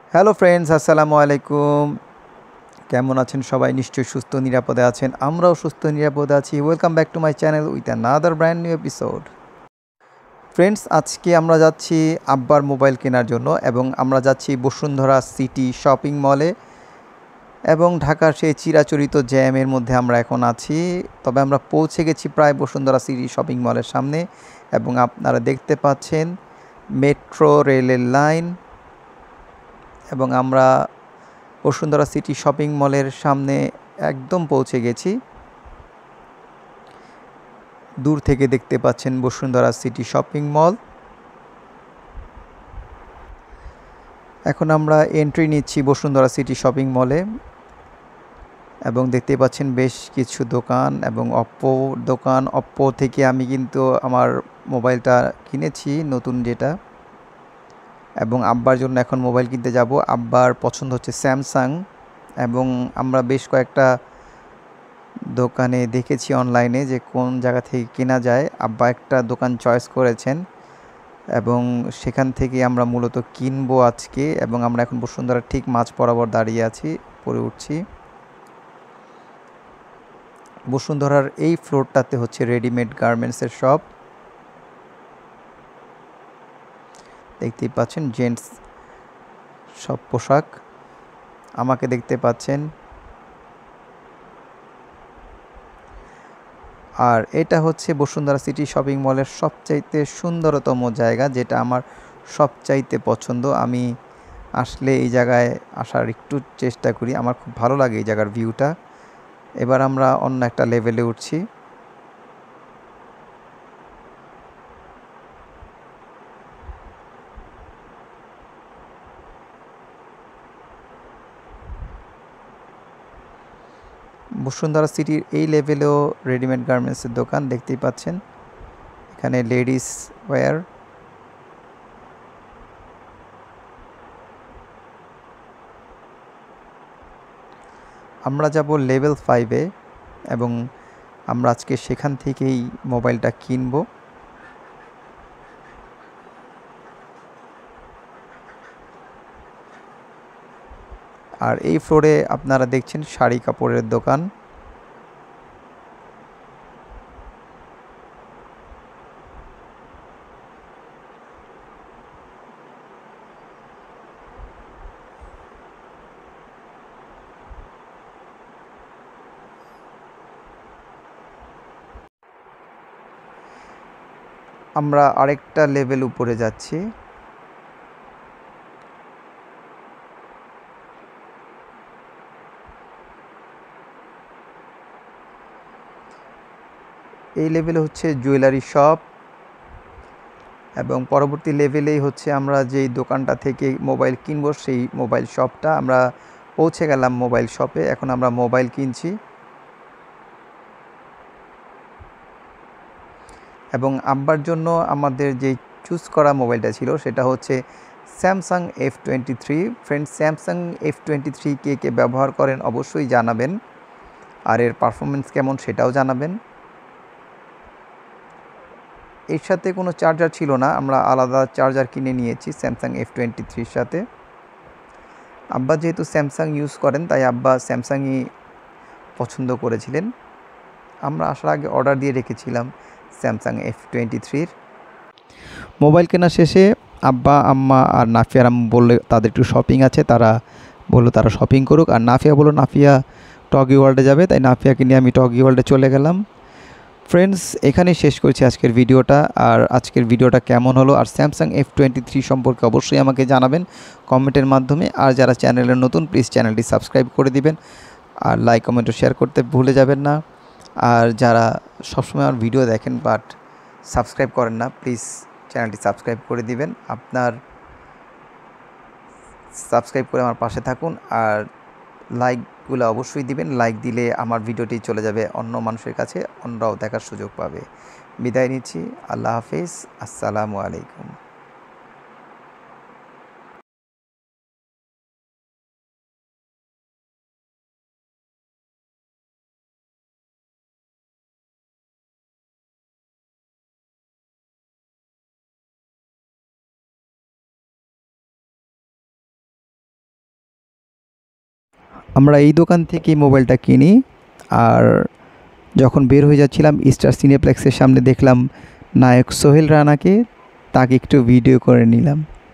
Hello friends, আসসালামু আলাইকুম। কেমন আছেন সবাই? নিশ্চয়ই সুস্থ নিরাপদে আছেন। আমরাও সুস্থ নিরাপদে আছি। Welcome back to my channel with another brand new episode. Friends, আজকে আমরা যাচ্ছি আব্বার মোবাইল কেনার জন্য এবং আমরা যাচ্ছি বসুন্ধরা সিটি শপিং মলে এবং ঢাকার সেই চিরাচরিত জ্যামের মধ্যে আমরা এখন আছি। তবে আমরা পৌঁছে গেছি প্রায় বসুন্ধরা সিটি শপিং মলের সামনে এবং আপনারা দেখতে পাচ্ছেন মেট্রো রেলের লাইন এবং আমরা বসুন্ধরা সিটি শপিং মলের সামনে একদম পৌঁছে গেছি। দূর থেকে দেখতে পাচ্ছেন বসুন্ধরা সিটি শপিং মল। এখন আমরা এন্ট্রি নিচ্ছি বসুন্ধরা সিটি শপিং মলে এবং দেখতে পাচ্ছেন বেশ কিছু দোকান এবং অপ্পো থেকে আমি কিন্তু আমার মোবাইলটা কিনেছি, নতুন যেটা, এবং আব্বার জন্য এখন মোবাইল কিনতে যাব। আব্বার পছন্দ হচ্ছে স্যামসাং এবং আমরা বেশ কয়েকটা দোকানে দেখেছি অনলাইনে যে কোন জায়গা থেকে কেনা যায়। আব্বা একটা দোকান চয়েস করেছেন এবং সেখান থেকে আমরা মূলত কিনবো আজকে। এবং আমরা এখন বসুন্ধরার ঠিক মাঝ বরাবর দাঁড়িয়ে আছি, পরে উঠছি। বসুন্ধরার এই ফ্লোরটাতে হচ্ছে রেডিমেড গার্মেন্টসের শপ। দেখতেই পাচ্ছেন জেন্টস সব পোশাক। আমাকে দেখতে পাচ্ছেন। আর এটা হচ্ছে বসুন্ধরা সিটি শপিং মলের সবচাইতে সুন্দরতম জায়গা, যেটা আমার সবচাইতে পছন্দ। আমি আসলে এই জায়গায় আসার একটু চেষ্টা করি, আমার খুব ভালো লাগে এই জায়গার ভিউটা। এবার আমরা অন্য একটা লেভেলে উঠছি। বসুন্ধরা সিটির এই লেভেলেও রেডিমেড গার্মেন্টসের দোকান দেখতেই পাচ্ছেন। এখানে লেডিস ওয়্যার। আমরা যাব লেভেল 5-এ এবং আমরা আজকে সেখান থেকেই মোবাইলটা কিনবো। আর এই ফ্লোরে আপনারা দেখছেন শাড়ি কাপড়ের দোকান। আমরা আরেকটা লেভেল উপরে যাচ্ছি। এই লেভেলে হচ্ছে জুয়েলারি শপ এবং পরবর্তী লেভেলেই হচ্ছে আমরা যেই দোকানটা থেকে মোবাইল কিনবো সেই মোবাইল শপটা। আমরা পৌঁছে গেলাম মোবাইল শপে, এখন আমরা মোবাইল কিনছি। এবং আব্বার জন্য আমাদের যে চুজ করা মোবাইলটা ছিল সেটা হচ্ছে Samsung F23। Friends, Samsung F23 কে কে ব্যবহার করেন অবশ্যই জানাবেন, আর এর পারফরমেন্স কেমন সেটাও জানাবেন। এর সাথে কোনো চার্জার ছিল না, আমরা আলাদা চার্জার কিনে নিয়েছি স্যামসাং F23-র সাথে। আব্বা যেহেতু স্যামসাং ইউজ করেন তাই আব্বা স্যামসাংই পছন্দ করেছিলেন। আমরা আসার আগে অর্ডার দিয়ে রেখেছিলাম স্যামসাং F23-র। মোবাইল কেনা শেষে আব্বা, আম্মা আর নাফিয়ার আম্মু বললে তাদের একটু শপিং আছে, তারা বললো তারা শপিং করুক। আর নাফিয়া বললো নাফিয়া টগি ওয়ার্ল্ডে যাবে, তাই নাফিয়াকে নিয়ে আমি টগি ওয়ার্ল্ডে চলে গেলাম। ফ্রেন্ডস, এখানেই শেষ করছি আজকের ভিডিওটা। আর আজকের ভিডিওটা কেমন হলো আর স্যামসাং F23 সম্পর্কে অবশ্যই আমাকে জানাবেন কমেন্টের মাধ্যমে। আর যারা চ্যানেলে নতুন, প্লিজ চ্যানেলটি সাবস্ক্রাইব করে দিবেন আর লাইক কমেন্ট ও শেয়ার করতে ভুলে যাবেন না। আর যারা সবসময় আমার ভিডিও দেখেন বাট সাবস্ক্রাইব করেন না, প্লিজ চ্যানেলটি সাবস্ক্রাইব করে দিবেন। আপনার সাবস্ক্রাইব করে আমার পাশে থাকুন আর লাইকগুলো অবশ্যই দিবেন। লাইক দিলে আমার ভিডিওটি চলে যাবে অন্য মানুষের কাছে, অন্যরাও দেখার সুযোগ পাবে। বিদায় নিচ্ছি। আল্লাহ হাফিজ। আসসালামু আলাইকুম। আমরা এই দোকান থেকেই মোবাইলটা কিনি। আর যখন বের হয়ে যাচ্ছিলাম স্টার সিনেপ্লেক্সের সামনে দেখলাম নায়ক সোহেল রানাকে, তাকে একটু ভিডিও করে নিলাম।